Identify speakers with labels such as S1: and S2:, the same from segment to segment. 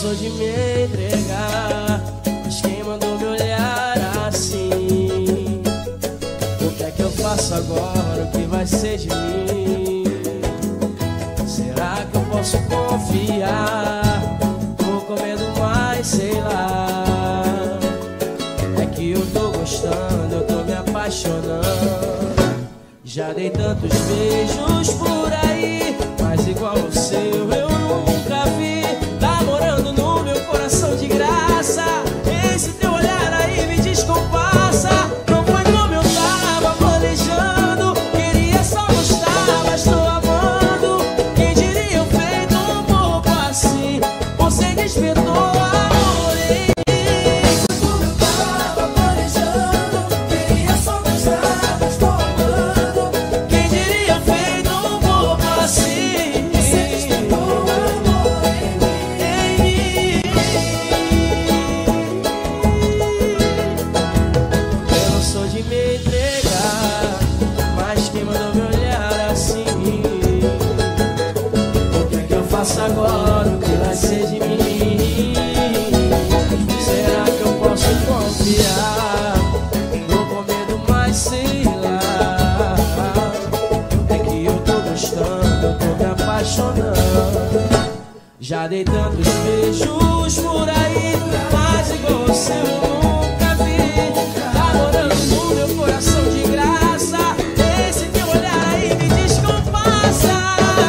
S1: sou de me entregar, mas quem mandou me olhar assim? O que é que eu faço agora? O que vai ser de mim? Será que eu posso confiar? Tô com medo, mas sei lá. É que eu tô gostando, eu tô me apaixonando. Já dei tantos beijos por aí, mas igual o seu eu nunca vi. Tá morando no meu coração de graça. Esse teu olhar aí me descompassa. Não foi como eu tava planejando. Queria só gostar, mas tô amando. Quem diria eu feito um pouco assim? Você despertou amor em mim. Como eu tava planejando. Queria só gostar, mas tô amando. Quem diria eu feito um pouco assim? Você despertou amor em mim. Eu não sou de me entregar, mas quem mandou me olhar assim? O que é que eu faço agora? O que vai ser de mim? Será que eu posso confiar? Tô com medo, mas sei lá. É que eu tô gostando, eu tô me apaixonando. Já dei tantos beijos por aí, mas igual o seu eu nunca vi. Tá morando no meu coração de graça. Esse teu olhar aí me descompassa.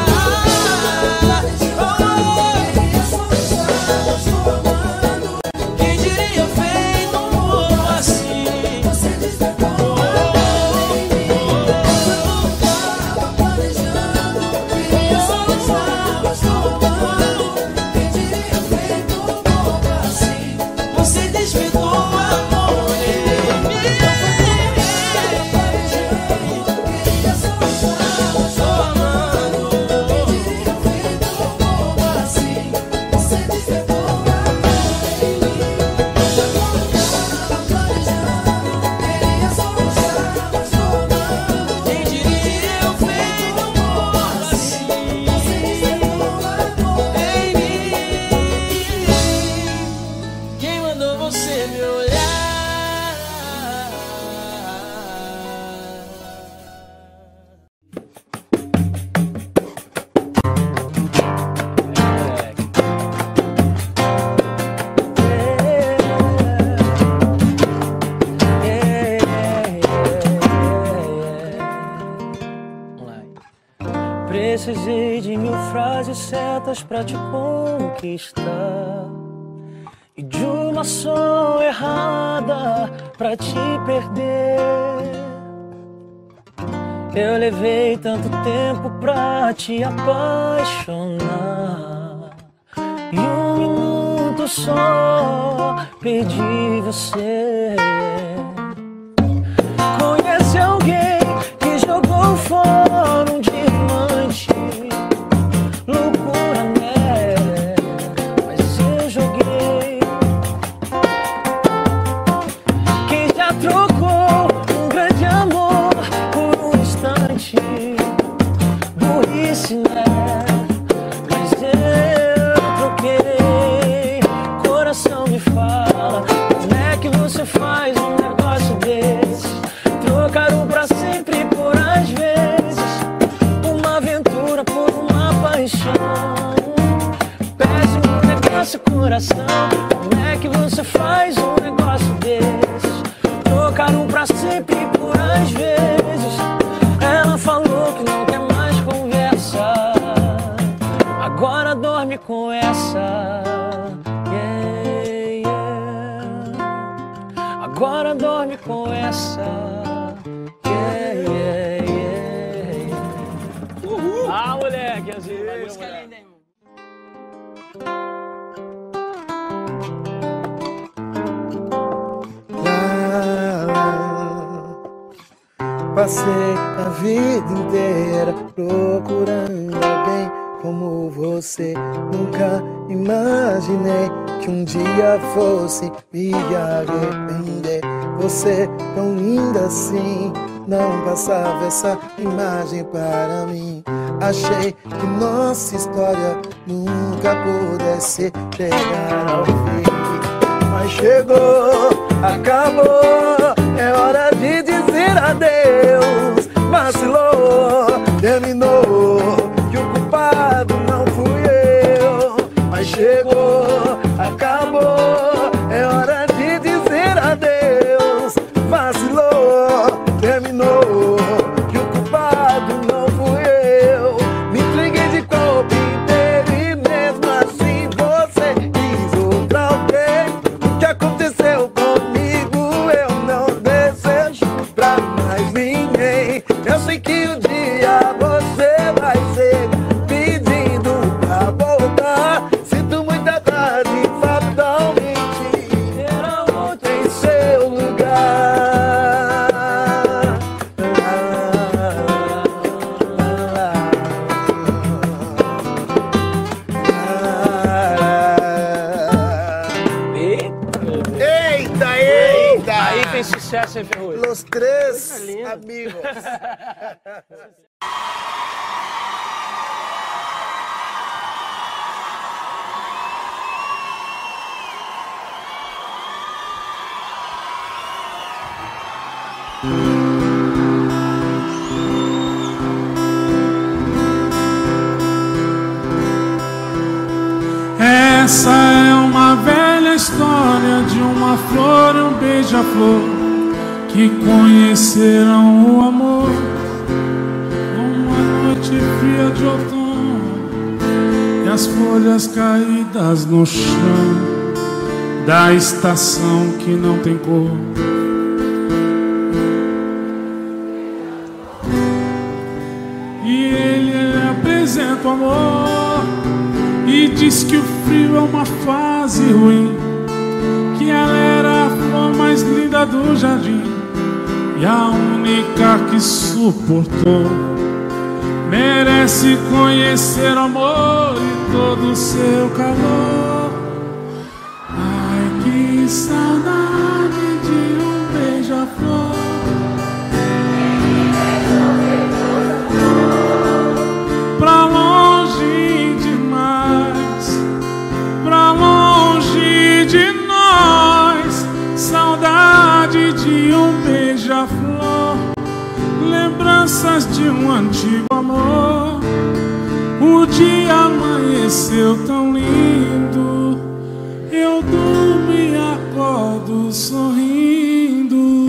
S1: Quem diria eu feito um pouco assim? Você despertou em mim. Eu tava planejando, queria só gostar, mas tô amando. Quem diria eu feito um pouco assim? Você despertou amor em mim. Queria só gostar, mas tô amando. Quem diria eu feito um pouco assim? Você despertou amor em mim. Queria só gostar, mas tô amando. Quem diria eu feito um pouco assim? Você despertou amor em mim. Quem mandou você me olhar?
S2: Precisei de 1000 frases certas pra te conquistar e de uma só errada pra te perder. Eu levei tanto tempo pra te apaixonar e 1 minuto só perdi você. Conhece alguém que jogou fora um diamante? Loucura, né? Mas eu joguei. Quem já trocou um grande amor por um instante? Burrice, né? Mas eu troquei. Coração me fala, como é que você faz um negócio desse? Trocar o pra sempre por às vezes, uma aventura por uma paixão. Péssimo negócio, coração. Como é que você faz um negócio desse? Trocar um pra sempre por às vezes. Ela falou que não quer mais conversa, agora dorme com essa. Yeah, yeah. Agora dorme com essa. Yeah, yeah, yeah. Uhul. Ah, moleque, assim, a música é linda, hein, irmão?
S3: Passei a vida inteira procurando alguém como você. Nunca imaginei que um dia fosse me arrepender. Você tão linda assim, não passava essa imagem para mim. Achei que nossa história nunca pudesse chegar ao fim. Mas chegou, acabou, é hora de dizer adeus. Vacilou, terminou, que o culpado não fui eu. Mas chegou, acabou, é hora de dizer adeus. Vacilou, terminou, que o culpado não fui eu. Me entreguei de corpo inteiro e mesmo assim você quis outra alguém. O que aconteceu comigo eu não desejo pra mais ninguém. Eu sei que um dia você vai ser pedindo pra voltar. Sinto muita tarde, fatalmente eu não volto em seu lugar.
S2: Eita! Aí tem sucesso, hein, Ferrugem?
S3: Los três amigos.
S4: Essa é uma velha história de uma flor e um beija-flor que conheceram o amor numa noite fria de outono, e as folhas caídas no chão da estação que não tem cor. E ele apresenta o amor e diz que o frio é uma fase ruim, que ela era a flor mais linda do jardim e a única que suportou. Merece conhecer o amor e todo o seu calor. Ai, que saudade de um beija-flor. Pra longe demais, pra longe de nós. Saudade de um beija-flor, lembranças de um antigo amor. O dia amanheceu tão lindo, eu durmo e acordo sorrindo.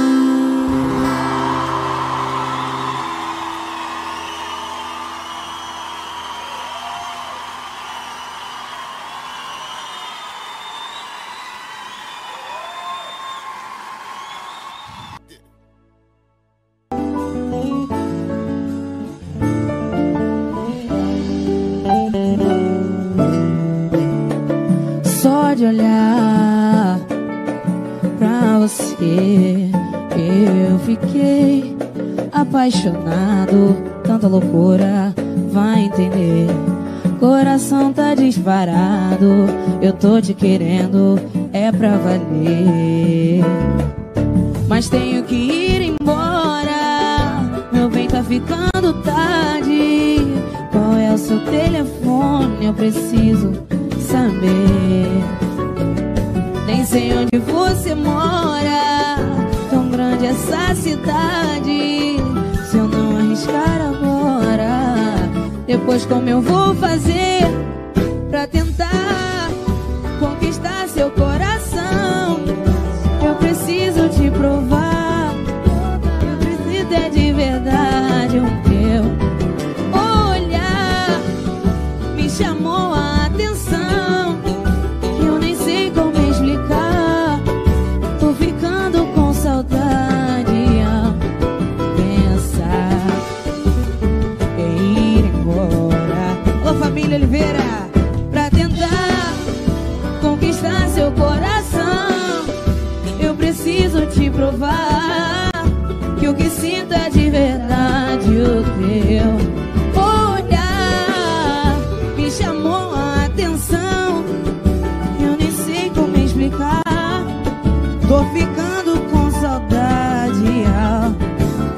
S5: Só de olhar pra você eu fiquei apaixonado. Tanta loucura, vai entender. Coração tá disparado, eu tô te querendo, é pra valer. Mas tenho que ir embora, meu bem, tá ficando tarde. Qual é o seu telefone? Eu preciso saber. Nem sei onde você mora, tão grande essa cidade. Se eu não arriscar agora, depois como eu vou fazer pra tentar conquistar seu coração? Eu preciso te provar, eu preciso é de verdade. O teu olhar me chamou a atenção, que eu nem sei como explicar. Tô ficando com saudade ao pensar em ir embora. Ô família Oliveira, pra tentar conquistar seu coração, eu preciso te provar que o que sinto é de verdade. O teu olhar me chamou a atenção, eu nem sei como explicar. Tô ficando com saudade ao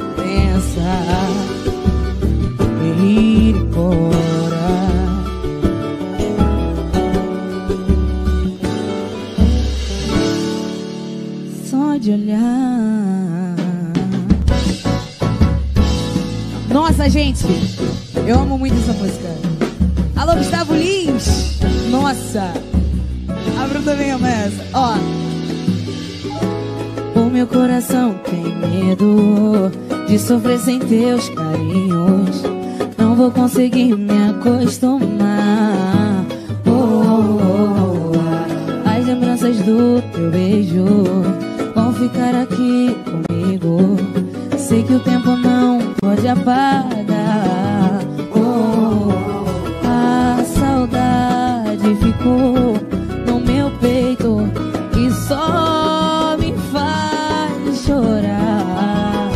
S5: só de olhar. Nossa, gente, eu amo muito essa música. Alô, Gustavo Lins. Nossa, a Bruna também ama essa. Ó. O meu coração tem medo de sofrer sem teus carinhos. Não vou conseguir me acostumar. As lembranças do teu beijo vão ficar aqui comigo. Sei que o tempo não pode apagar. A saudade ficou no meu peito e só me faz chorar.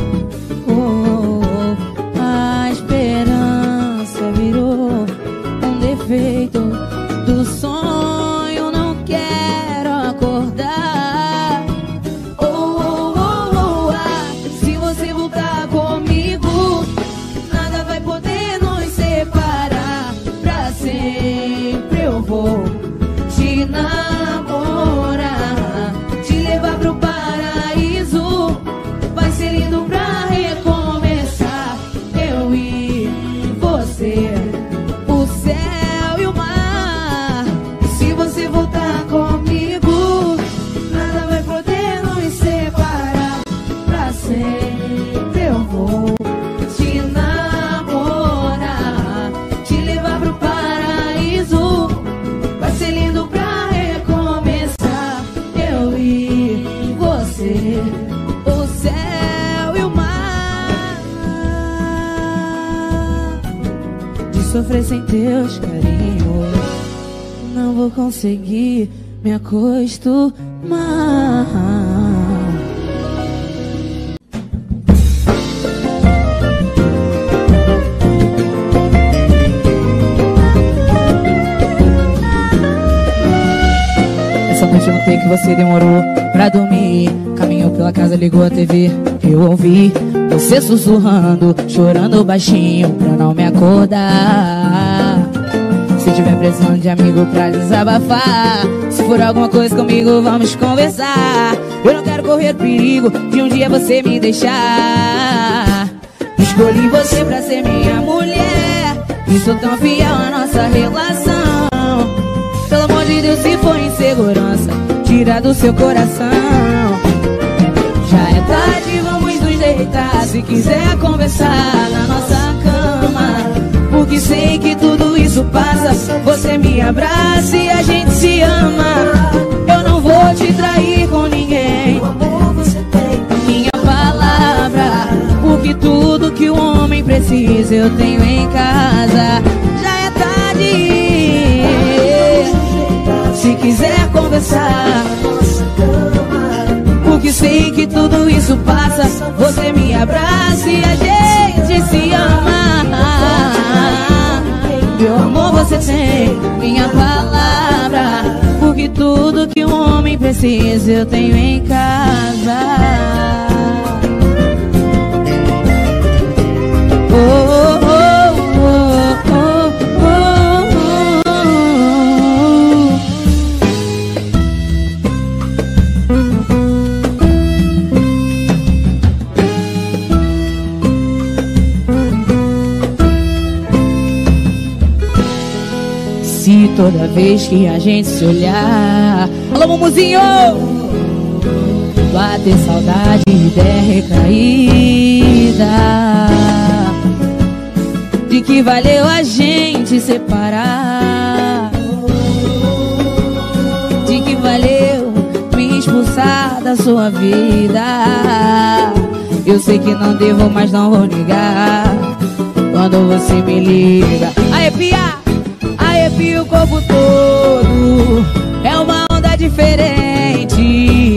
S5: A esperança virou um defeito do sonho, não quero acordar. Se você voltar comigo, nada vai poder nos separar. Pra sempre eu vou te namorar, te levar pro paraíso. Vai ser lindo pra recomeçar. Eu e você, o céu e o mar. E se você voltar comigo, nada vai poder nos separar. Pra sempre eu vou te namorar, te levar pro paraíso. Vai ser lindo pra recomeçar. Eu e você, o céu e o mar. De sofrer sem teus carinhos, não vou conseguir me acostumar. Essa noite eu notei que você demorou pra dormir. Caminhou pela casa, ligou a TV. Eu ouvi você sussurrando, chorando baixinho pra não me acordar. Se tiver precisando de amigo pra desabafar, se for alguma coisa comigo, vamos conversar. Eu não quero correr perigo de um dia você me deixar. Escolhi você pra ser minha mulher e sou tão fiel à nossa relação. Pelo amor de Deus, se for insegurança, tira do seu coração. Já é tarde, vamos nos deitar. Se quiser conversar na nossa cama, porque sei que tudo isso passa. Você me abraça e a gente se ama. Eu não vou te trair com ninguém. Minha palavra, porque tudo que o homem precisa eu tenho em casa. Já é tarde. Se quiser conversar, porque sei que tudo isso passa. Você me abraça e a gente se ama. Meu amor, você tem minha palavra, porque tudo que um homem precisa eu tenho em casa. Oh, oh, oh, oh, oh, oh, Se toda vez que a gente se olhar, alô, Mumuzinho, bater saudade e der recaída, de que valeu a gente separar, de que valeu me expulsar da sua vida. Eu sei que não devo, mas não vou negar. Quando você me liga, arrepia o corpo todo. É uma onda diferente,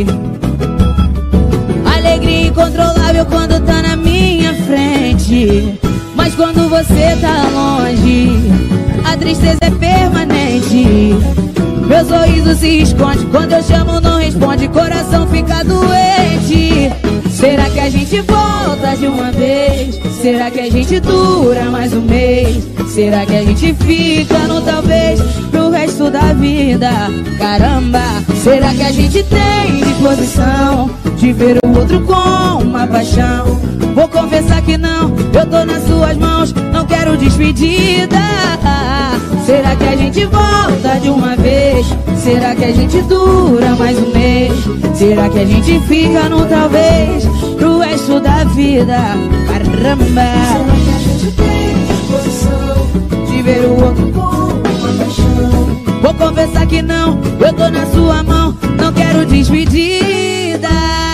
S5: alegria incontrolável quando tá na minha frente. Mas quando você tá longe, a tristeza é permanente. Meu sorriso se esconde, quando eu chamo não responde, coração fica doente. Será que a a gente volta de uma vez? Será que a gente dura mais um mês? Será que a gente fica no talvez pro resto da vida? Caramba, será que a gente tem disposição de ver o outro com uma paixão? Vou confessar que não, eu tô nas suas mãos, não quero despedida. Será que a gente volta de uma vez? Será que a gente dura mais um mês? Será que a gente fica no talvez pro resto da vida? Caramba, será que a gente tem disposição de ver o outro com uma paixão? Vou confessar que não, eu tô na sua mão, não quero despedida.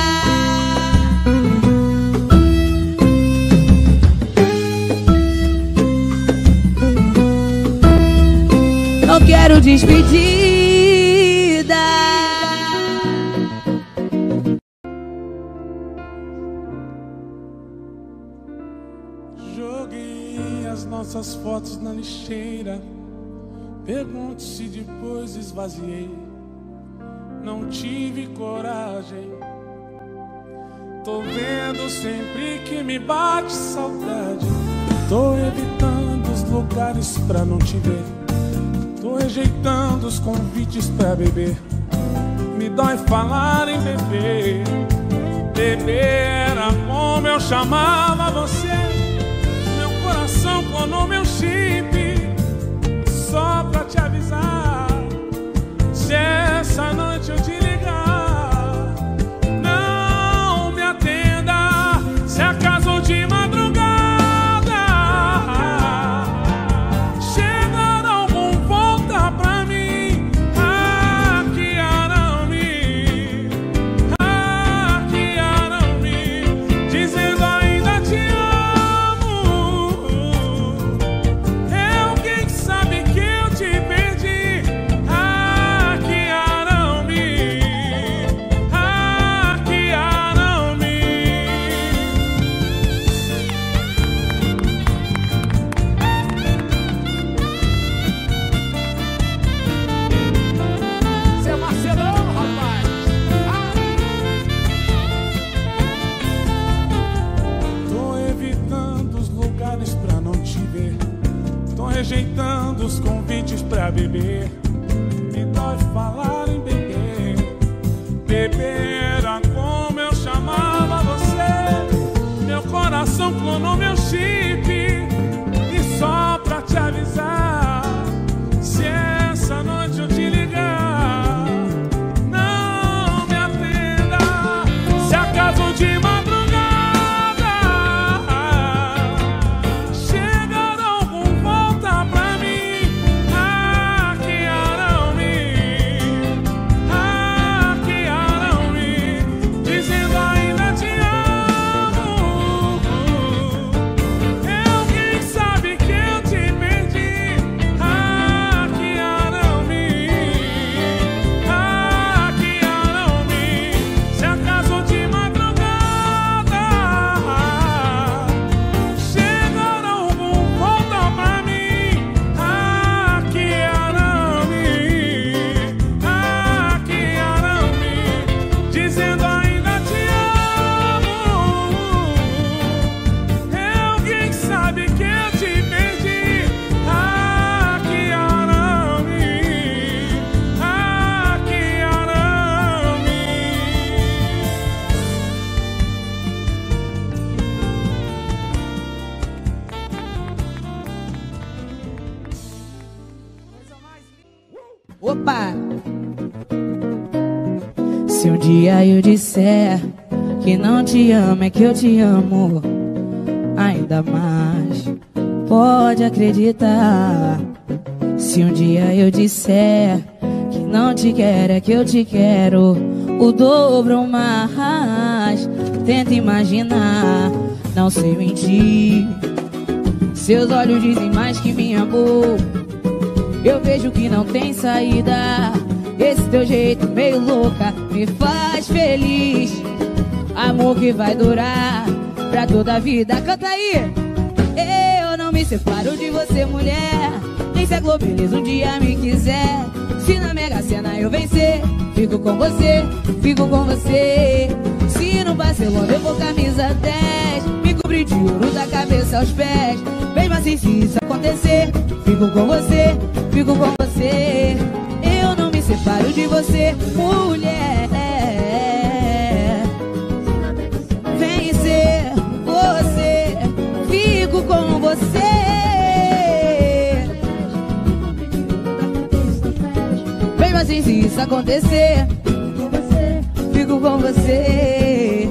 S5: Não quero despedida.
S4: Joguei as nossas fotos na lixeira. Pergunto se depois esvaziei. Não tive coragem. Tô vendo sempre que me bate saudade. Tô evitando os lugares pra não te ver. Tô rejeitando os convites pra beber. Me dói falar em beber. Beber era como eu chamava você. Meu coração clonou meu chip só pra te avisar. Se essa noite eu te ligar, não me atenda. Se acaso de madrugada rejeitando os convites pra beber. Me dói falar em beber. Beber era como eu chamava você. Meu coração clonou meu chip e só pra te avisar, se essa noite eu te ligar, não me atenda. Se acaso de madrugada
S5: Opa! Se um dia eu disser que não te amo, é que eu te amo ainda mais. Pode acreditar. Se um dia eu disser que não te quero, é que eu te quero o dobro ou mais. Tenta imaginar, não sei mentir. Seus olhos dizem mais que minha boca. Eu vejo que não tem saída. Esse teu jeito meio louca me faz feliz. Amor que vai durar pra toda a vida. Canta aí! Eu não me separo de você, mulher. Nem se a Globeleza um dia me quiser. Se na Mega Sena eu vencer, fico com você, fico com você. Se no Barcelona eu vou camisa cabeça aos pés. Mesmo assim, se isso acontecer, fico com você, fico com você. Eu não me separo de você, mulher. Vem ser você, fico com você. Mesmo assim, se isso acontecer, fico com você.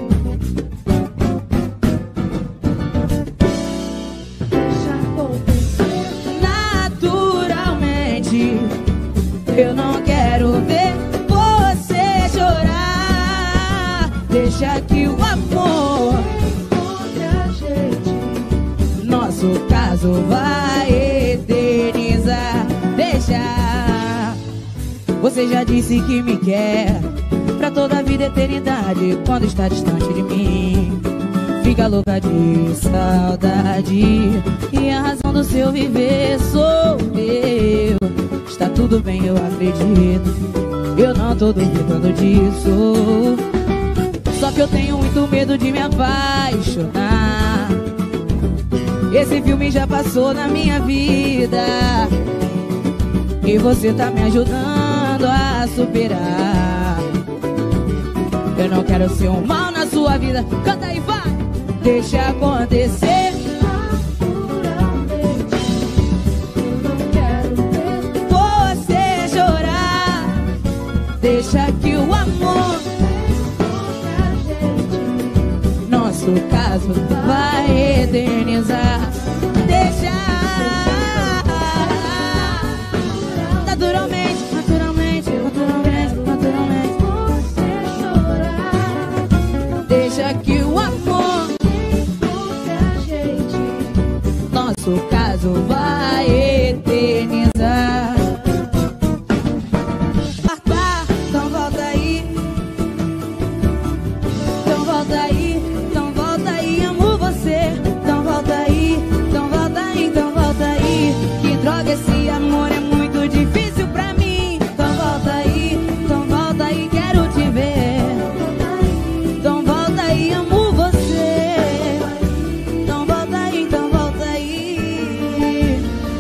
S5: Naturalmente, eu não quero ver você chorar. Deixa que o amor entre a gente, nosso caso vai eternizar. Deixa. Você já disse que me quer pra toda a vida e eternidade. Quando está distante de mim, fica louca de saudade. E a razão do seu viver sou eu. Está tudo bem, eu acredito. Eu não tô duvidando disso. Só que eu tenho muito medo de me apaixonar. Esse filme já passou na minha vida e você tá me ajudando a superar. Eu não quero ser um mal na sua vida. Canta aí, vai! Deixa acontecer. Naturalmente, eu não quero ver você chorar. Deixa que o amor entre a gente, nosso caso vai eternizar. Deixa. Naturalmente, naturalmente, naturalmente, naturalmente, você chorar. Deixa que o amor entre a gente, nosso caso vai eternizar. Então volta aí. Então volta aí. Então volta aí, amo você. Então volta aí. Então volta aí. Então volta aí. Que droga, esse amor é muito difícil pra mim. Então volta aí, quero te ver. Então volta aí, amo você. Então volta aí, então volta aí.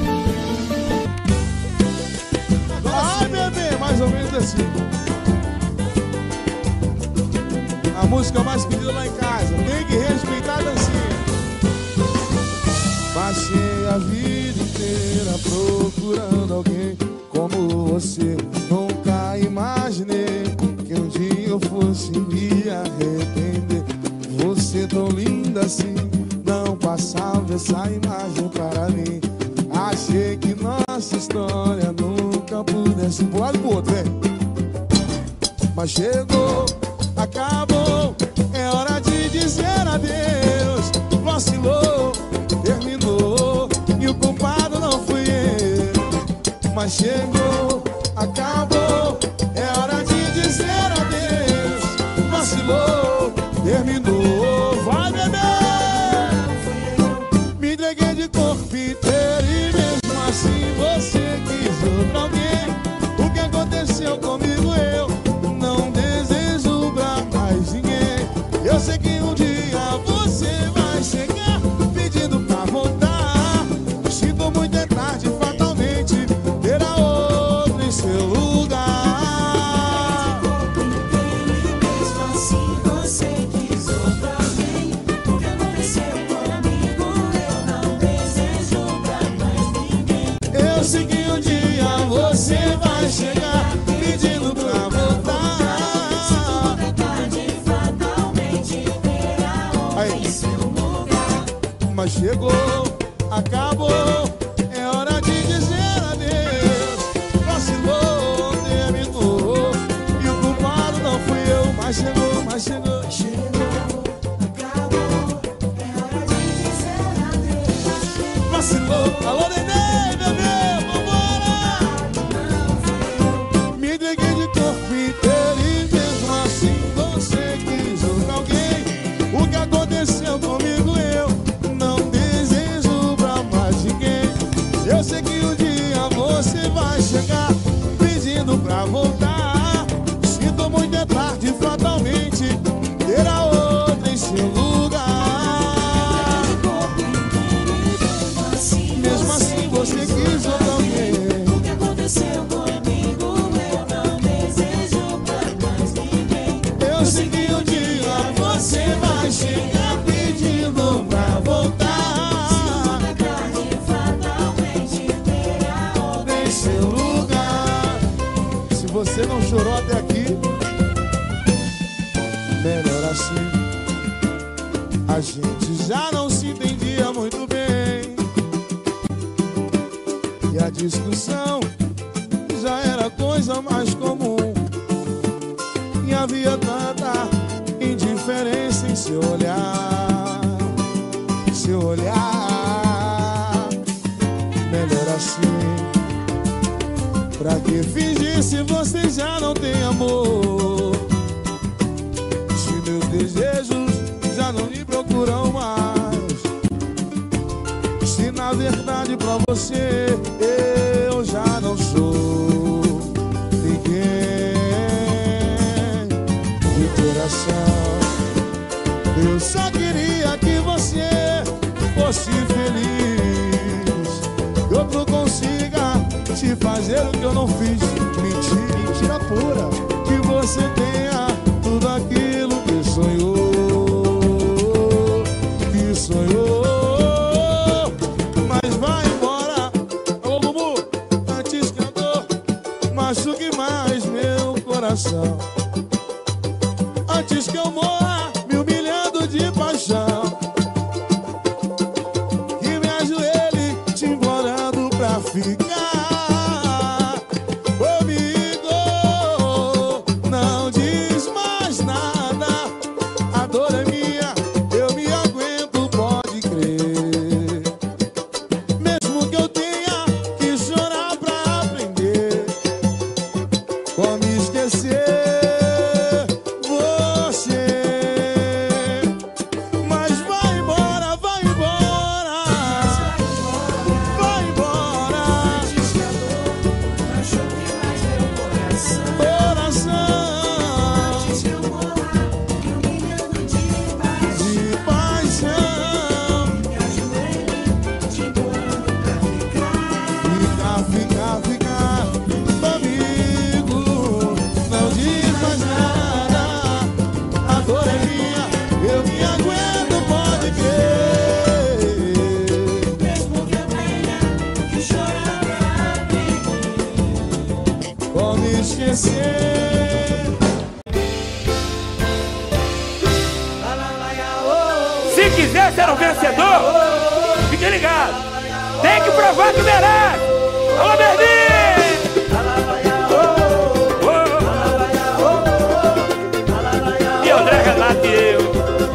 S3: Ai, bebê, mais ou menos assim. A música mais pedida lá em casa. Tem que respeitar a dancinha. Passei a vida inteira procurando alguém como você. Nunca imaginei que um dia eu fosse me arrepender. Você tão linda assim, não passava essa imagem para mim. Achei que nossa história nunca pudesse pro lado e pro outro, hein? Mas chegou, acabou, é hora de dizer adeus. Vacilou, terminou, e o culpado não fui eu. Mas chegou, acabou, é hora de dizer adeus. Vacilou, terminou, vai beber. Me entreguei de corpo inteiro e mesmo assim você quis outro alguém. O que aconteceu comigo eu não desejo pra mais ninguém. Eu sei que um dia você vai chegar pedindo pra voltar. Sinto muito, é tarde, fatalmente terá outro em seu lugar.
S2: Mesmo assim você quis outro alguém. O que aconteceu comigo eu não desejo pra mais ninguém.
S3: Eu sei que um dia você vai chegar pedindo pra voltar.
S2: É tarde, fatalmente terá outro em seu lugar.
S3: Mas chegou, acabou, é hora de dizer adeus. Vacilou, terminou, e o culpado não fui eu. Mas chegou, mas chegou.
S2: Acabou, é hora de dizer adeus.
S3: Vacilou, alô neném, bebê, vambora. Me entreguei de corpo inteiro e mesmo assim você quis outro alguém. O que aconteceu comigo eu não desejo pra mais ninguém. que um dia você vai chegar pedindo pra voltar. Em seu lugar. Se você não chorou até aqui, melhor assim. A gente já não se entendia muito bem e a discussão já era coisa mais comum. E havia tanta indiferença em seu olhar. Seu olhar. Melhor assim. Pra que fingir se você já não tem amor? Se meus desejos já não lhe procuram mais. Se na verdade pra você eu já não sou ninguém. De coração eu só queria que você fosse feliz, que outro consiga te fazer o que eu não fiz. Mentira, mentira pura. Que você tenha tudo aquilo que sonhou, que sonhou. Mas vai embora, ô Bubu, antes que a dor machuque mais meu coração. Antes que eu morra me humilhando de paixão, que me ajoelhe te implorando pra ficar.
S2: Se quiser ser um vencedor, fique ligado. Tem que provar que merece. Alô, Berlim! E André, Renato e eu.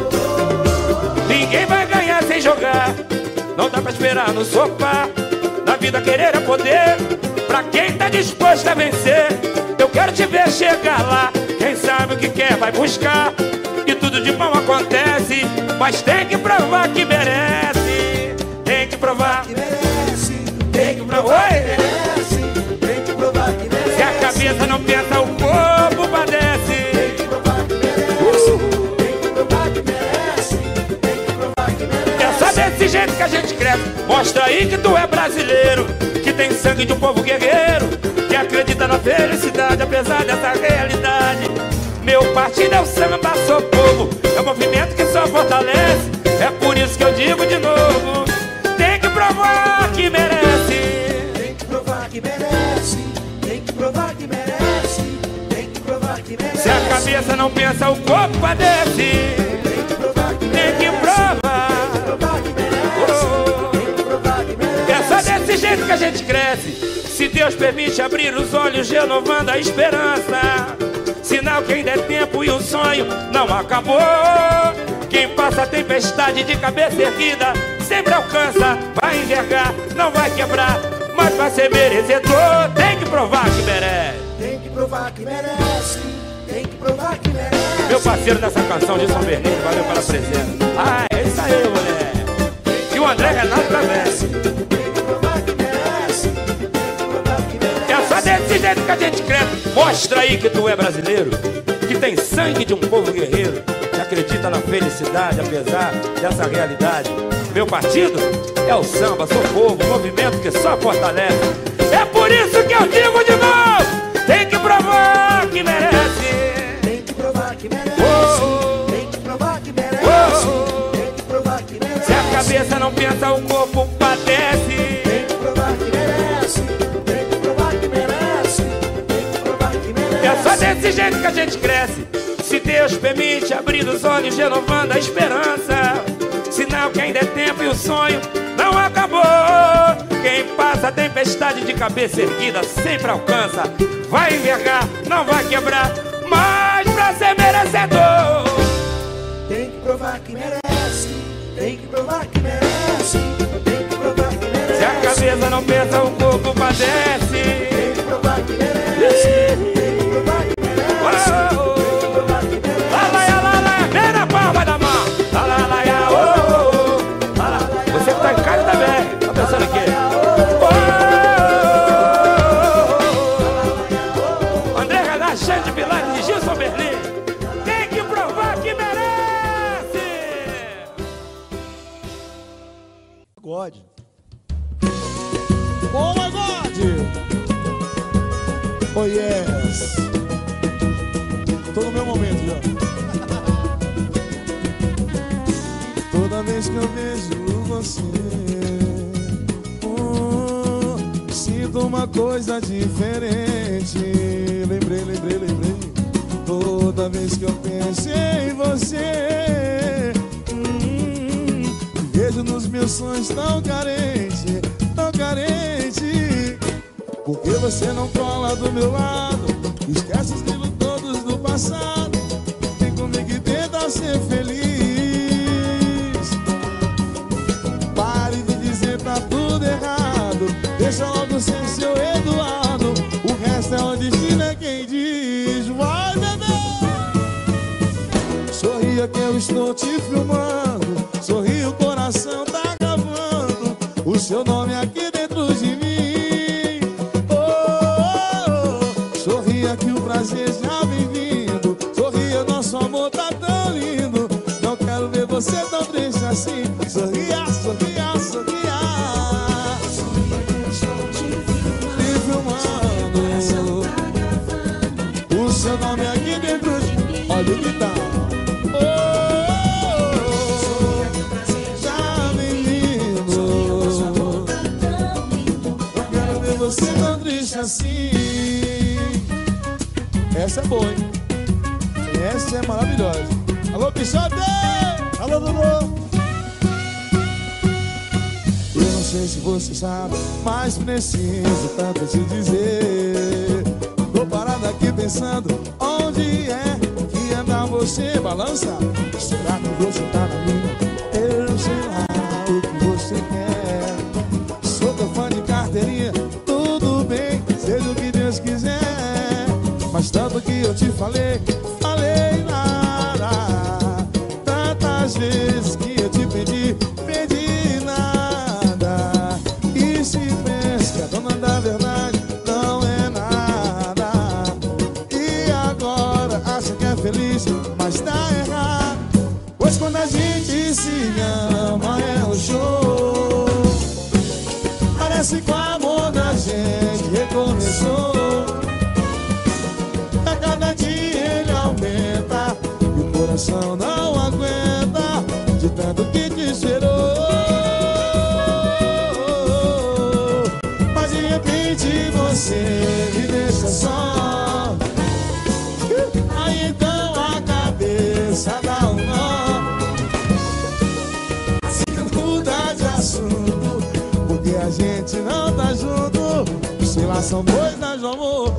S2: Ninguém vai ganhar sem jogar. Não dá pra esperar no sofá. Na vida querer é poder. Pra quem tá disposto a vencer, eu quero te ver chegar lá. Quem sabe o que quer vai buscar. E tudo de bom acontece, mas tem que provar que merece. Tem que provar que merece. Tem que provar que merece. Tem que provar que merece. Se a cabeça não pensa, o corpo padece. Tem que provar que merece. Tem que provar que merece. Tem que provar que merece. É só desse jeito que a gente cresce. Mostra aí que tu é brasileiro, que tem sangue de um povo guerreiro, que acredita na felicidade apesar dessa realidade. Meu partido é o samba, sou povo. É um movimento que só fortalece. É por isso que eu digo de novo: tem que provar que merece. Tem que provar que merece. Tem que provar que merece. Tem que provar que merece. Se a cabeça não pensa, o corpo padece. Tem que provar que merece. Tem que provar. Tem que provar que merece. Tem que provar que merece. É só desse jeito que a gente cresce. Se Deus permite abrir os olhos, renovando a esperança. Sinal que ainda é tempo e o sonho não acabou. Quem passa a tempestade de cabeça erguida sempre alcança. Vai envergar, não vai quebrar, mas vai ser merecedor. Tem que provar que merece. Tem que provar que merece. Tem que provar que merece. Meu parceiro dessa canção de São Bernardo, valeu pela presença. Ah, é isso aí, mulher. E o André Renato também. Tem que provar que merece. É só desse jeito que a gente cresce. Mostra aí que tu é brasileiro, que tem sangue de um povo guerreiro, que acredita na felicidade apesar dessa realidade. Meu partido é o samba, sou povo, movimento que só fortalece. É por isso que eu digo de novo: tem que provar que merece. Tem que provar que merece.
S6: cabeça não pensa, o corpo padece.
S3: Tem que provar que merece, tem que provar que merece, tem que provar que merece.
S6: É só desse jeito que a gente cresce. Se Deus permite, abrindo os olhos, renovando a esperança. Sinal que ainda é tempo e o sonho não acabou. Quem passa a tempestade de cabeça erguida sempre alcança. Vai envergar, não vai quebrar, mas pra ser merecedor
S3: Tem que provar que merece, tem que provar que merece, tem que provar que merece.
S6: se a cabeça não pensa, o corpo padece.
S3: Tem que provar que merece, tem que provar que merece, tem que provar que merece.
S6: Vem na palma da mão. Você que tá em casa também, tá pensando aqui. André Radar, Xande Pilares e Gilson Berlim. Tem que provar que merece.
S3: God.
S7: Boa, God!
S3: Oh yes.
S7: Tô no meu momento já. Toda vez que eu vejo você, sinto uma coisa diferente. Lembrei. Toda vez que eu penso em você, vejo nos meus sonhos tão carente, tão carente. Porque você não cola do meu lado, esquece os livros todos do passado, vem comigo e tenta ser feliz. Pare de dizer tá tudo errado, deixa logo ser seu Eduardo, o resto é o destino, é quem diz. Vai, bebê! Sorria que eu estou te filmando, sorri, o coração tá gravando o seu nome aqui dentro de mim. Sorria que o prazer já vem vindo, sorria, nosso amor tá tão lindo, não quero ver você tão triste assim. Sorria, sorria, sorria, te filmando, o seu nome aqui dentro de mim. Olha o que tá. Já vem vindo, não quero ver você tão triste assim. Essa é boa, hein? Essa é maravilhosa. Alô, Pichote! Alô, Dudu! Eu não sei se você sabe, mas preciso tanto te dizer. Tô parado aqui pensando, onde é que anda você? Balança? Será que você tá na minha? Eu sei lá o que você quer. Sou teu fã de carteirinha, tudo bem, seja o que Deus quiser. Mas tanto que eu te falei nada. Tantas vezes que eu te pedi nada. E se pensa que a dona da verdade não é nada, e agora acha que é feliz, mas tá errado. Pois quando a gente se ama é um show, parece que o amor da gente recomeçou. Cada dia ele aumenta e o coração não aguenta de tanto que te esperou. Mas de repente você me deixa só. Aí então a cabeça dá um nó, assim muda de assunto, porque a gente não tá junto. Sei lá, são dois nós do amor.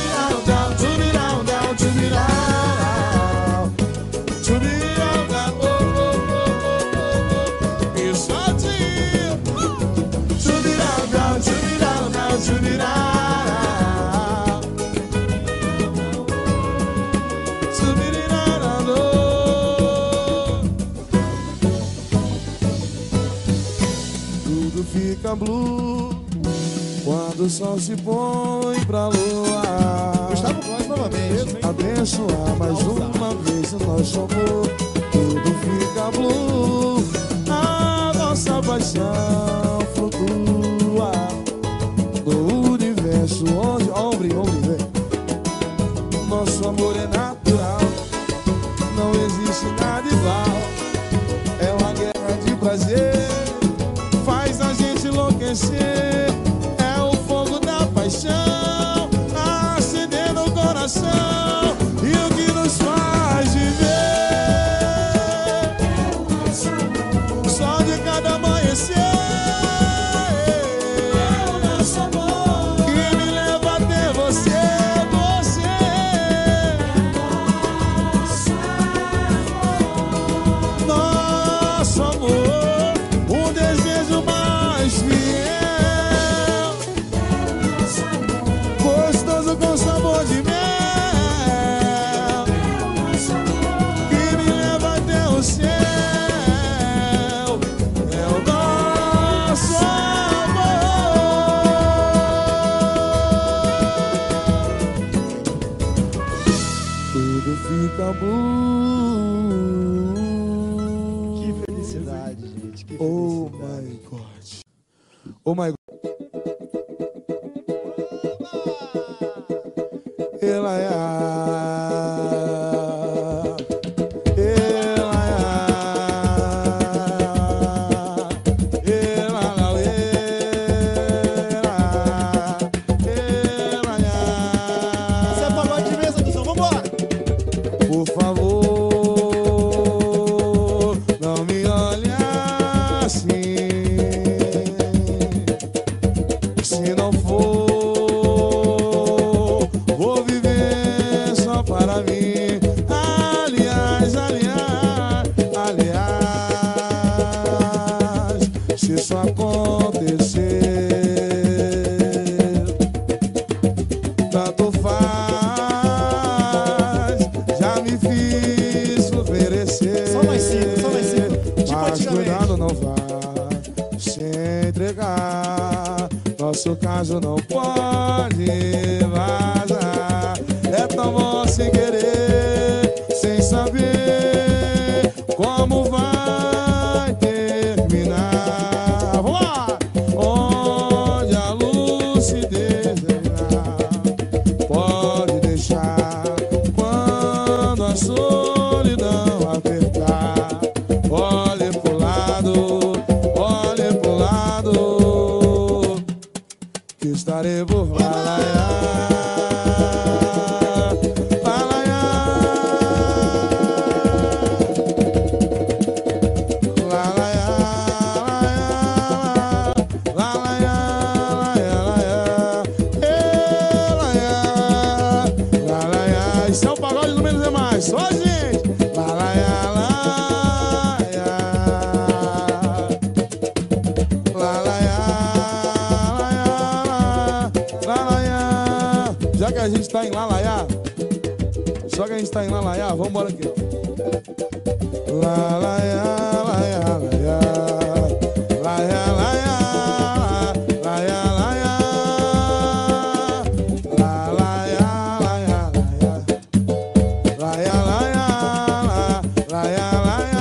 S7: Tudo fica blue quando o sol se põe pra lua.
S3: Gustavo Góes novamente.
S7: Abençoar mais uma vez o nosso amor. Tudo fica blue, a nossa paixão flutua no universo onde homem, nosso amor é natural, não existe nada igual. É uma guerra de prazer. amanhecer. É o fogo da paixão acendendo o coração e o que nos faz viver. O sol de cada amanhecer é o nosso amor que me leva até você. Nosso amor, um desejo mais fiel, gostoso com sabor de mel, que me leva até o céu. É o nosso amor. Tudo fica bom.
S3: Que felicidade, gente. Que
S7: Oh
S3: felicidade.
S7: my God. Oh my God.
S3: Isso é pagode de mesa, Duzão. Vambora!
S7: Por favor, não me olhe assim. Se não for, vou viver só para mim. Aliás, se isso acontecer, tanto faz, já me fiz oferecer.
S3: Só mais cinco. Tipo
S7: Mas
S3: antigamente.
S7: cuidado, não vá se entregar. Nosso caso não pode vazar. É tão bom sem querer, sem saber como vai terminar. Vamos lá! Onde a lucidez reinar, pode deixar quando a solidão apertar. Olhe pro lado, que estarei por lá. Isso é o pagode do menos é mais. Só a gente. Já que a gente tá em Lalaiá, vamos embora aqui, ó. Lalaiá, laiá, laiá, laiá, laiá, laiá, laiá, lalaiá, laiá, laiá, laiá, laiá.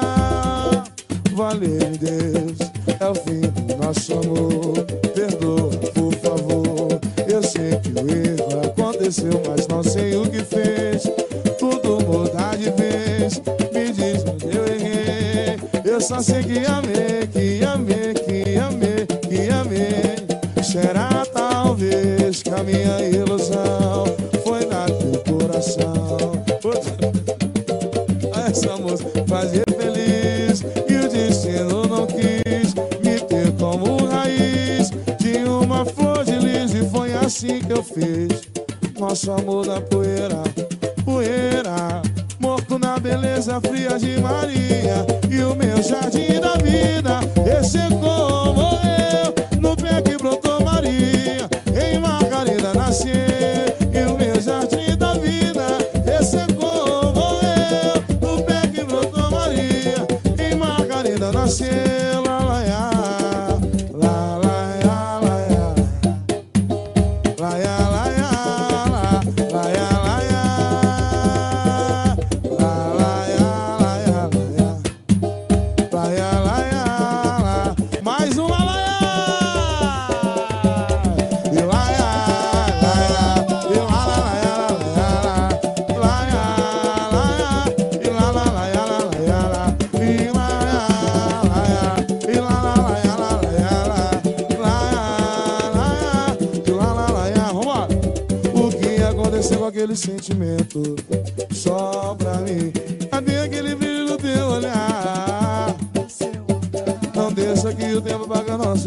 S7: Valeu, Deus, é o fim do nosso amor. Perdoa, por favor. Eu sei que o erro aconteceu, mas não sei o que fez. Tudo muda de vez. Me diz onde eu errei. Eu só sei que amei, que amei, que amei, que amei. Será talvez que a minha ilusão foi na teu coração. Essa moça fazia feliz e o destino não quis me ter como raiz de uma flor de lis, e foi assim que eu fiz. Nosso amor da poeira, poeira, morto na beleza fria de Maria. E o meu jardim da vida ressecou, morreu no pé que brotou Maria. Em Margarida nasceu. E o meu jardim da vida ressecou, morreu no pé que brotou Maria. Em Margarida nasceu. Lalaiá, lalaiá, laiá, laiá, laiá, laiá, laiá, laiá, laiá, laiá, laiá. Mais um lalaiá. E laiá, laiá, e lalaiá, laiá, laiá, e lalaiá, laiá, e laiá, laiá.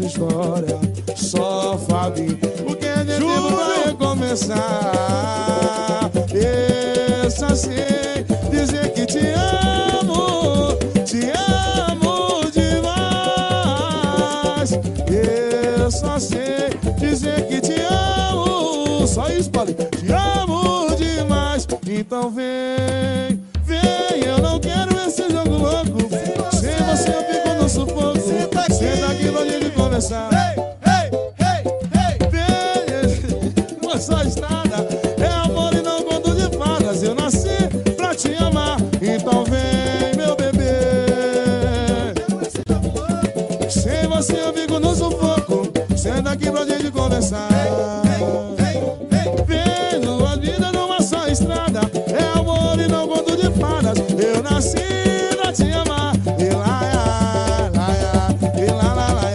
S7: nossa história. Só Fabi, porque é de tempo pra recomeçar. Eu só sei dizer que te amo demais. Eu só sei dizer que te amo. Só isso, Paulo. Te amo demais. Então vem, eu não quero esse jogo louco. Sem você eu fico no sufoco. Senta aqui pra gente conversar. Vem, não é só estrada, é amor e não conto de fadas. Eu nasci pra te amar. Então vem, meu bebê. Sem você eu fico no sufoco. Senta aqui pra gente conversar. Vem, numa vida numa só estrada, é amor e não conto de fadas. Eu nasci pra te amar. E lá, e lá, lá, lá,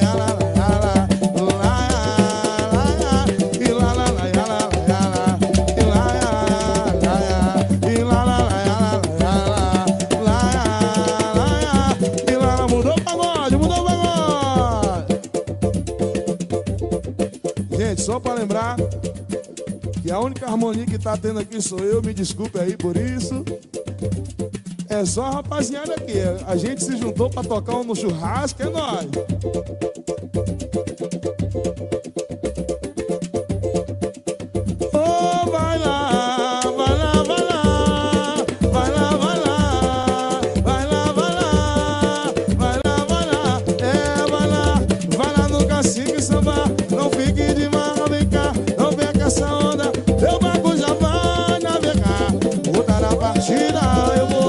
S7: mudou o pagode. Gente, só pra lembrar que a única harmonia que tá tendo aqui sou eu, me desculpe aí por isso. É só a rapaziada aqui, a gente se juntou pra tocar um no churrasco, é nóis. Oh, vai lá, vai lá, vai lá, vai lá, vai lá, vai lá, vai lá, vai lá, vai lá, vai lá no cacique samba, não fique de marra, vem cá, não perca essa onda, teu barco já vai navegar, voltar a partida, eu vou.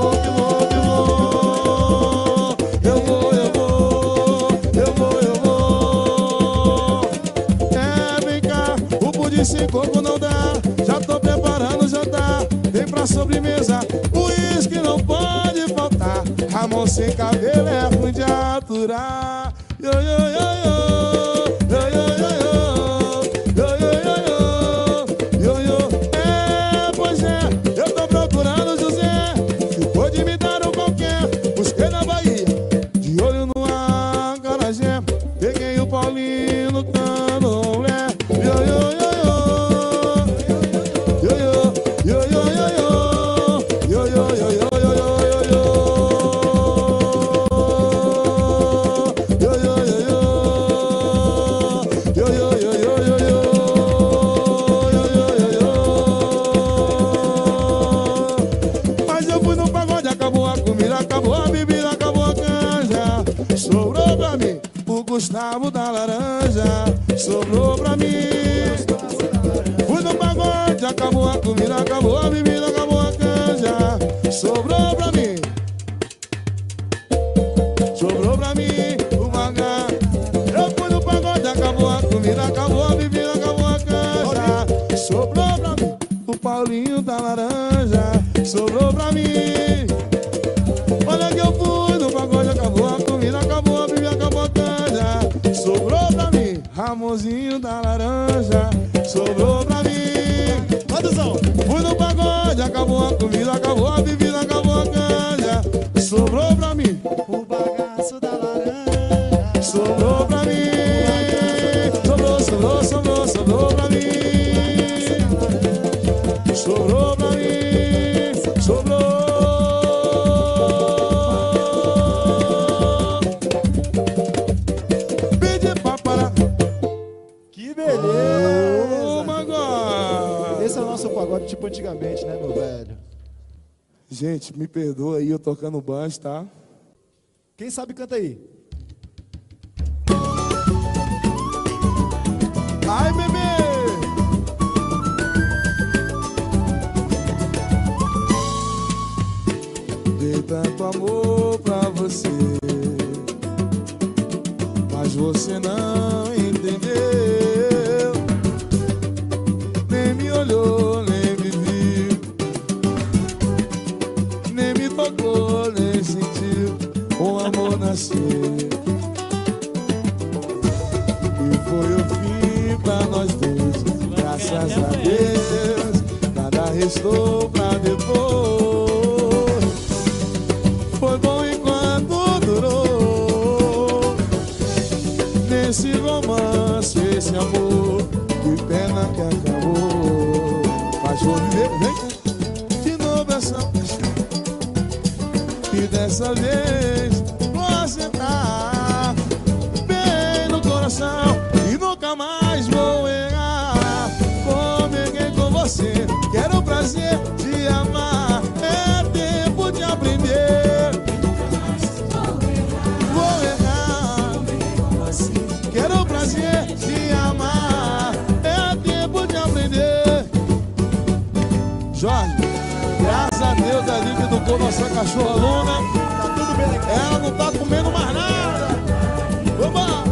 S7: Esse corpo não dá, já tô preparando o jantar. Vem pra sobremesa, o uísque não pode faltar. Ramon sem cabelo é ruim de aturar. Yo, yo, yo, yo, yo, yo, yo, yo, yo, yo, yo. É, pois é, eu tô procurando o José. Ficou de me dar um qualquer. Busquei na Bahia, de olho no acarajé. Peguei o Paulinho no candomblé. Yo, yo, yo. Mas eu fui no pagode, acabou a comida, acabou a bebida, acabou a canja. Sobrou pra mim o Gustavo da Laranja. Sobrou pra mim. Fui no pagode, acabou a comida, acabou a bebida, acabou a canja. Sobrou pra mim. Sobrou pra mim o mangá. Eu fui no pagode, acabou a comida, acabou a bebida, acabou a canja. Sobrou pra mim o Paulinho da Laranja. Sobrou pra mim. Olha que eu fui no pagode, acabou a comida, acabou a bebida, acabou a canja. Sobrou pra mim Ramonzinho da Laranja. Sobrou pra mim. Fui no pagode, acabou a comida, acabou a bebida, acabou a canja. Sobrou pra mim
S3: O bagaço da laranja.
S7: sobrou pra mim. Sobrou, sobrou, sobrou, sobrou pra mim. Sobrou pra mim. Sobrou. Pede pra parar.
S3: Que beleza!
S7: Oh my God.
S3: Esse é o nosso pagode tipo antigamente, né, meu velho?
S7: Gente, me perdoa aí eu tocando banjo, tá?
S3: Quem sabe canta aí.
S7: Ai, bebê! Dei tanto amor pra você, mas você não entendeu. Nem me olhou, nem me viu, nem me tocou, nem sentiu. O amor nasceu e foi o fim pra nós dois. Graças a Deus, nada restou pra depois. Foi bom enquanto durou, nem esse romance, esse amor, que pena que acabou. Mas vou viver, vem de novo essa paixão. E dessa vez você tá bem no coração. E nunca mais vou errar. Comigo com você, quero o prazer de amar. É tempo de aprender. Vou errar. Quero o prazer de amar. É tempo de aprender. Jorge, graças a Deus ali que educou nossa cachorra Luna. Tá tudo bem. Ela não tá comendo mais nada. Vamos!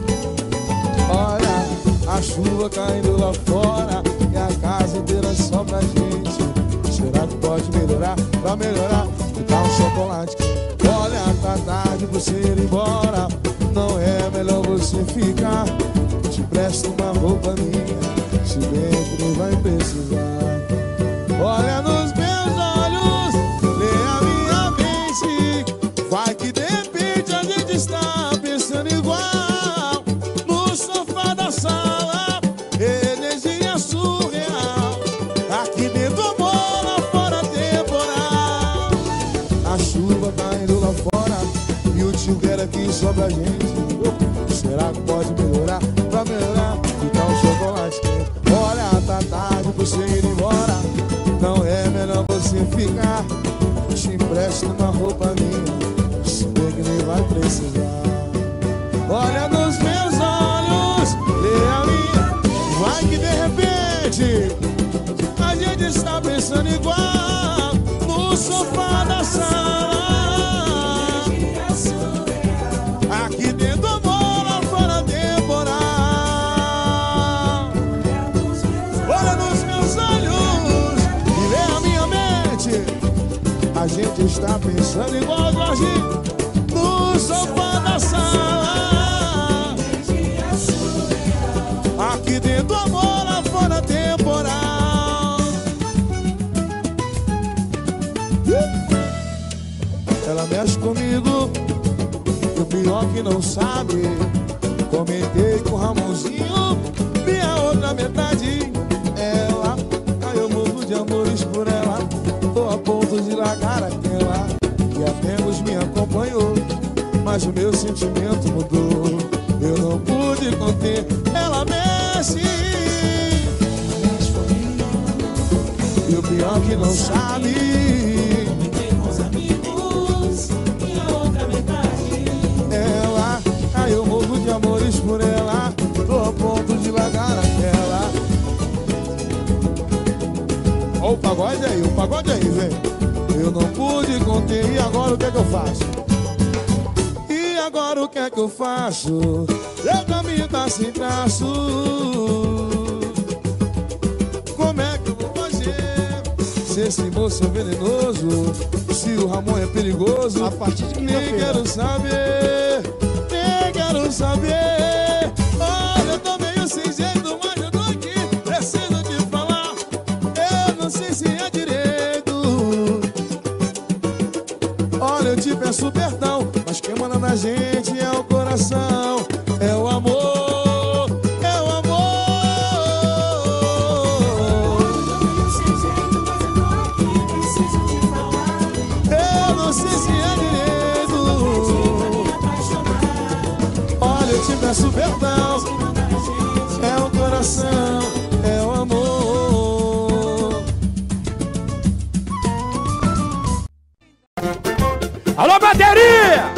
S7: Olha, a chuva caindo lá fora e a casa inteira só pra gente. Será que pode melhorar? Pra melhorar, me dá um chocolate. Olha, tá tarde pra você ir embora. Não é melhor você ficar? Te presto uma roupa minha, se bem que não vai precisar. Olha nos meus olhos, lê a minha mente. Vai que de repente a gente está pensando igual. No sofá da sala, energia surreal. Aqui dentro amor, lá fora temporal. A chuva tá indo lá fora e o tio quer aqui só pra gente. Será que pode melhorar? Pra melhorar, ficar um chocolate quente. Olha, tá tarde pra você ir embora. Não é melhor você ficar? Te empresto uma roupa minha, se bem que nem vai precisar. Olha nos meus olhos, lê a minha. Vai que de repente a gente está pensando igual. No sofá da sala, aqui dentro amor, lá fora temporal. Olha nos meus olhos e lê a minha mente. A gente está pensando igual, Jorginho. No sofá da sala, aqui dentro amor, lá fora temporal. Ela mexe comigo, e o pior que não sabe. Comentei com o Ramonzinho, minha outra metade. Ela, aí eu morro de amores por ela. Tô a ponto de largar aquela que há tempos me acompanhou, mas o meu sentimento mudou. Eu não pude conter, ela mexe. E o pior que não sabe. Ela, aí eu morro de amores por ela. Tô a ponto de largar aquela. Ó o pagode aí, vem. Eu não pude conter, e agora o que é que eu faço? E agora o que é que eu faço? Meu caminho tá sem traço. Como é que eu vou fazer? Se esse moço é venenoso, se o Ramon é perigoso,
S3: A partir de
S7: nem
S3: quinta-feira.
S7: quero saber, nem quero saber. Olha, eu tô meio sem jeito, mas eu tô aqui, preciso te falar. Eu não sei se é direito. Olha, eu te peço perdão, mas quem manda na gente é o coração, é o amor, é o amor. Eu não sei se é direito. Olha, eu te peço perdão, é o coração, é o amor.
S6: Alô, bateria!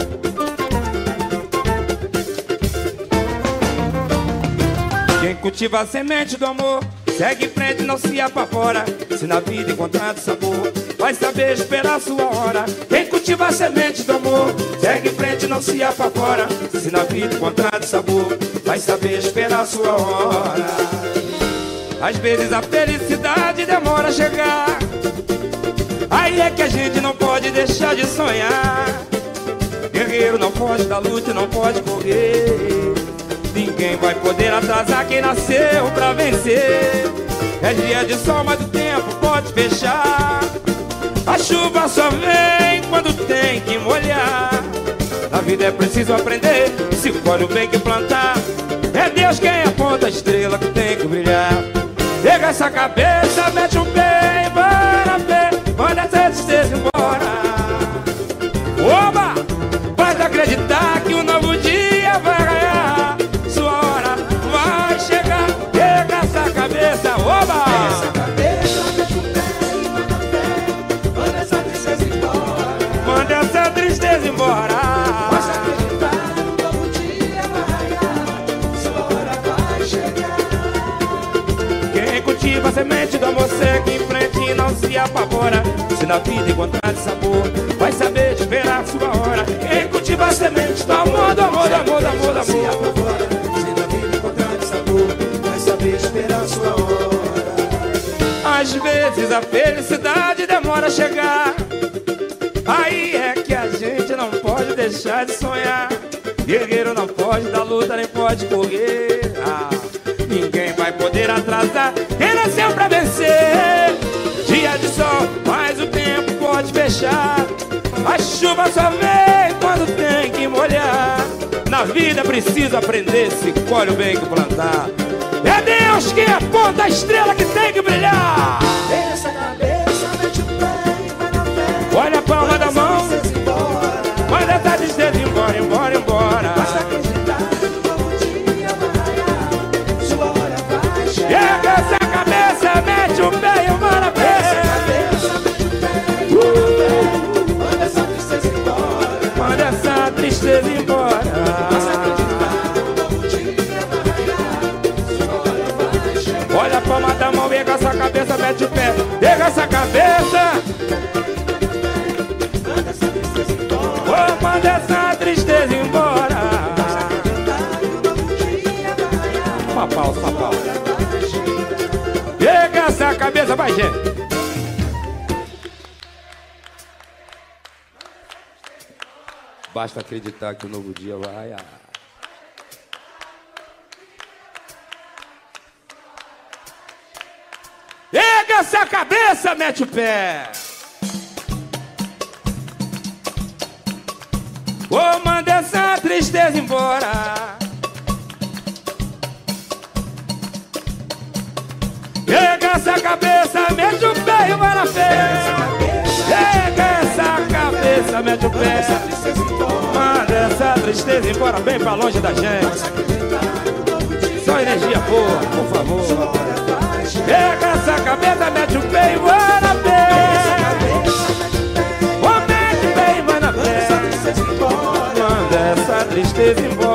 S6: Quem cultiva a semente do amor segue em frente, não se apavora. Se na vida encontrar sabor, vai saber esperar a sua hora. Quem cultiva a semente do amor segue em frente, não se apavora. Se na vida encontrar sabor, vai saber esperar a sua hora. Às vezes a felicidade demora a chegar. Aí é que a gente não pode deixar de sonhar. Guerreiro não pode dar luta e não pode correr. Ninguém vai poder atrasar quem nasceu pra vencer. É dia de sol, mas o tempo pode fechar. A chuva só vem quando tem que molhar. Na vida é preciso aprender. Se colhe o bem que plantar, é Deus quem aponta a estrela que tem que brilhar. Pega essa cabeça, mete um pé e para ver, manda essa tristeza embora. Oba! Faz acreditar que um novo dia vai ganhar. Sua hora vai chegar. Pega essa cabeça, oba!
S1: Pega essa cabeça, mete um pé e manda ver, manda essa tristeza embora.
S6: Manda essa tristeza embora.
S1: Faz acreditar que um novo dia vai ganhar. Sua hora vai chegar.
S6: Quem cultiva a semente do amor segue em frente e não se apavora. Se na vida encontrar de sabor, vai saber esperar a sua hora. Quem cultiva a semente do amor, do amor, do amor, do amor, do amor.
S1: Se apavora, se na vida encontrar de sabor, vai saber esperar a sua hora.
S6: Às vezes a felicidade demora a chegar. Aí é que a gente não pode deixar de sonhar. Guerreiro não pode dar luta, nem pode correr. Ninguém vai poder atrasar quem nasceu pra vencer. Dia de sol, mas o tempo pode fechar. A chuva só vem quando tem que molhar. Na vida é preciso aprender, se colhe o bem que plantar. É Deus que aponta a estrela que tem que brilhar.
S1: Pega essa cabeça, mete o pé e vai na fé.
S6: Olha a palma da mão, manda essa tristeza embora, embora, embora.
S1: Basta acreditar que um novo dia vai ganhar. Sua hora vai chegar.
S6: Pega essa cabeça, mete o pé e manda
S1: Pega essa
S6: ver.
S1: cabeça, mete o pé e manda fé. Manda essa tristeza embora.
S6: Manda essa tristeza embora.
S1: Basta acreditar que um novo dia vai ganhar. Sua hora vai chegar.
S6: Olha a palma da mão, pega essa cabeça, mete o pé. Pega essa cabeça,
S1: Manda essa tristeza embora.
S6: oh, manda essa tristeza embora.
S1: Basta acreditar que um novo dia vai ganhar.
S6: Uma pausa, uma pausa.
S1: Vai chegar.
S6: Pega essa cabeça, vai, gente. Basta acreditar que o novo dia vai. Pega essa cabeça, mete o pé. Oh, manda essa tristeza embora. Pega essa cabeça, mete o pé e vai na fé. Pega essa cabeça, mete o pé. Manda essa tristeza embora, bem pra longe da gente. Só energia boa, por favor. Pega essa cabeça, mete o pé e vai na fé. Oh, mete o pé e vai na fé. Manda essa tristeza embora.